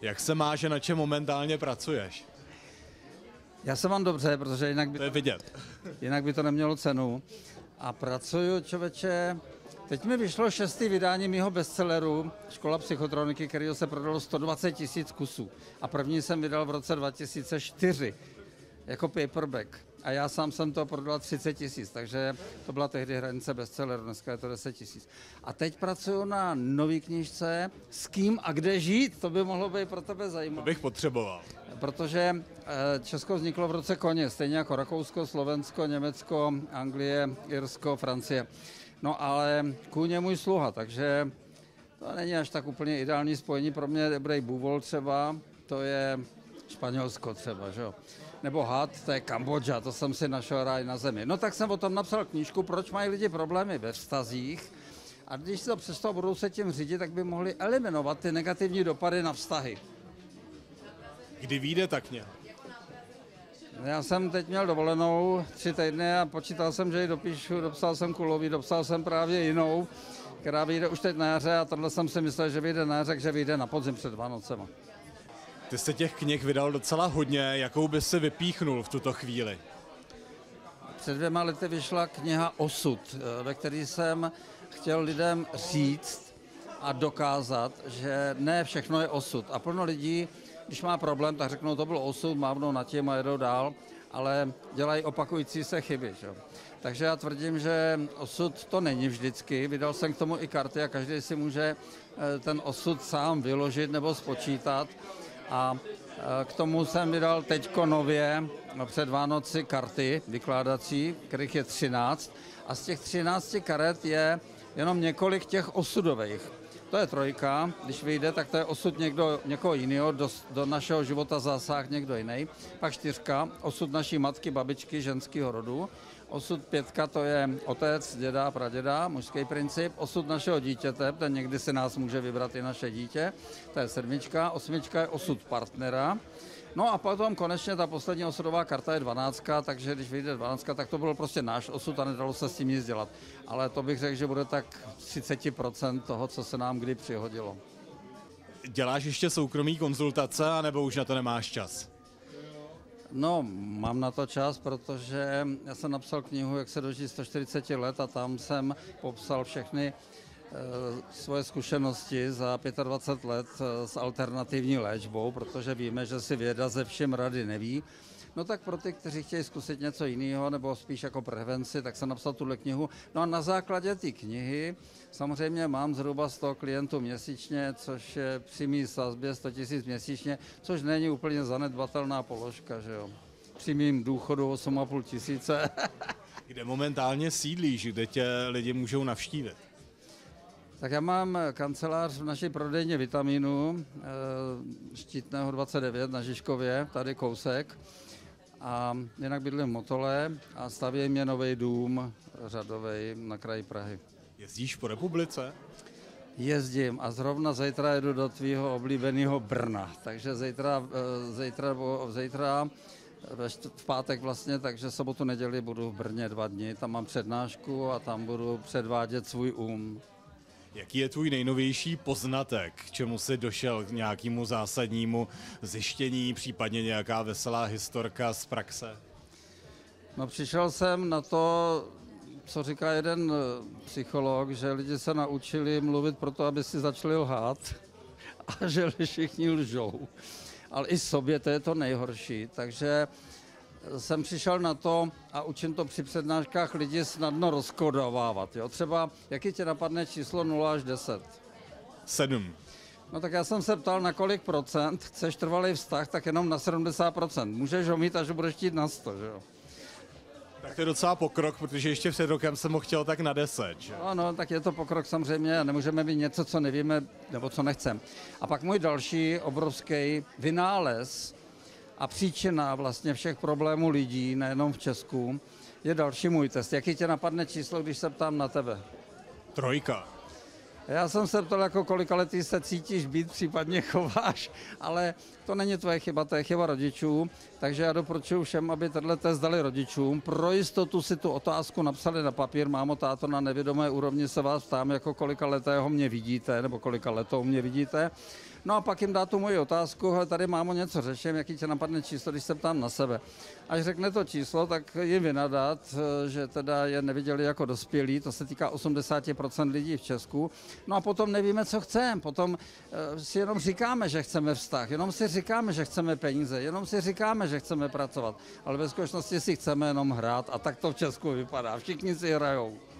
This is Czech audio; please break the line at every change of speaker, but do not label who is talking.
Jak se máš a na čem momentálně pracuješ?
Já se mám dobře, protože
To je vidět.
jinak by to nemělo cenu. A pracuju, člověče, teď mi vyšlo 6. vydání mýho bestselleru Škola psychotroniky, kterého se prodalo 120 000 kusů. A první jsem vydal v roce 2004 jako paperback. A já sám jsem to prodal 30 000, takže to byla tehdy hranice bestselleru, dneska je to 10 000. A teď pracuju na nový knížce S kým a kde žít, to by mohlo být pro tebe zajímavé.
To bych potřeboval.
Protože Česko vzniklo v roce koně, stejně jako Rakousko, Slovensko, Německo, Anglie, Irsko, Francie. No ale kůň je můj sluha, takže to není až tak úplně ideální spojení. Pro mě dobrý bůvol třeba, to je Španělsko třeba, že jo. Nebo had, to je Kambodža, to jsem si našel ráj na zemi. No tak jsem o tom napsal knížku, proč mají lidi problémy ve vztazích. A když si to přesto budou se tím řídit, tak by mohli eliminovat ty negativní dopady na vztahy.
Kdy vyjde ta kniha?
Já jsem teď měl dovolenou 3 týdny a počítal jsem, že ji dopíšu, dopsal jsem kulový, dopsal jsem právě jinou, která vyjde už teď na jaře a tohle jsem si myslel, že vyjde na jaře, že vyjde na podzim před Vánocema.
Ty jsi těch knih vydal docela hodně, jakou bys si vypíchnul v tuto chvíli?
Před 2 lety vyšla kniha Osud, ve které jsem chtěl lidem říct a dokázat, že ne všechno je osud. A plno lidí, když má problém, tak řeknou, to byl osud, mávnou nad tím a jedou dál, ale dělají opakující se chyby. Že? Takže já tvrdím, že osud to není vždycky. Vydal jsem k tomu i karty a každý si může ten osud sám vyložit nebo spočítat. A k tomu jsem vydal teďko nově před Vánoci karty vykládací, kterých je 13. A z těch 13 karet je jenom několik těch osudových. To je 3, když vyjde, tak to je osud někoho jiného, do našeho života zasáh někdo jiný. Pak 4, osud naší matky, babičky, ženského rodu. Osud 5, to je otec, děda, praděda, mužský princip. Osud našeho dítěte, ten někdy si nás může vybrat i naše dítě, to je 7. 8 je osud partnera. No a potom konečně ta poslední osudová karta je 12, takže když vyjde 12, tak to byl prostě náš osud a nedalo se s tím nic dělat. Ale to bych řekl, že bude tak 30% toho, co se nám kdy přihodilo.
Děláš ještě soukromý konzultace, anebo už na to nemáš čas?
No, mám na to čas, protože já jsem napsal knihu, jak se dožít 140 let a tam jsem popsal všechny svoje zkušenosti za 25 let s alternativní léčbou, protože víme, že si věda ze všem rady neví. No tak pro ty, kteří chtějí zkusit něco jiného, nebo spíš jako prevenci, tak jsem napsal tuhle knihu. No a na základě té knihy samozřejmě mám zhruba 100 klientů měsíčně, což je při mý sazbě 100 000 měsíčně, což není úplně zanedbatelná položka, že jo. Při mým důchodu 8 500.
Kde momentálně sídlíš, kde tě lidi můžou navštívit?
Tak já mám kancelář v naší prodejně vitamínu Štítného 29 na Žižkově, tady kousek. A jinak bydlím v Motole a staví mě nový dům řadovej na kraji Prahy.
Jezdíš po republice?
Jezdím a zrovna zítra jedu do tvýho oblíbeného Brna, takže zítra v pátek vlastně, takže sobotu, neděli budu v Brně 2 dny, tam mám přednášku a tam budu předvádět svůj
Jaký je tvůj nejnovější poznatek? K čemu jsi došel, k nějakému zásadnímu zjištění, případně nějaká veselá historka z praxe?
No přišel jsem na to, co říká jeden psycholog, že lidi se naučili mluvit proto, aby si začali lhát a že všichni lžou. Ale i sobě to je to nejhorší, takže jsem přišel na to a učím to při přednáškách lidi snadno rozkodovávat. Jo? Třeba, jaký tě napadne číslo 0 až 10?
7.
No tak já jsem se ptal, na kolik procent chceš trvalý vztah, tak jenom na 70%. Můžeš ho mít, až budeš chtít na 100, že jo?
Tak to je docela pokrok, protože ještě před rokem jsem ho chtěl tak na 10, že?
No, tak je to pokrok samozřejmě a nemůžeme mít něco, co nevíme, nebo co nechcem. A pak můj další obrovský vynález a příčina vlastně všech problémů lidí, nejenom v Česku, je další můj test. Jaký tě napadne číslo, když se ptám na tebe?
3.
Já jsem se ptal, jako kolika letý se cítíš být, případně chováš, ale to není tvoje chyba, to je chyba rodičů. Takže já doporučuji všem, aby tenhle test dali rodičům. Pro jistotu si tu otázku napsali na papír. Mámo, táto, na nevědomé úrovni se vás ptám, jako kolika letého mě vidíte, nebo kolika letou mě vidíte. No a pak jim dá tu moji otázku, hele, tady mámo něco řeším, jaký tě napadne číslo, když se ptám na sebe. Až řekne to číslo, tak jim vynadat, že teda je neviděli jako dospělí, to se týká 80% lidí v Česku. No a potom nevíme, co chceme, potom si jenom říkáme, že chceme vztah, jenom si říkáme, že chceme peníze, jenom si říkáme, že chceme pracovat, ale ve skutečnosti si chceme jenom hrát a tak to v Česku vypadá, všichni si hrajou.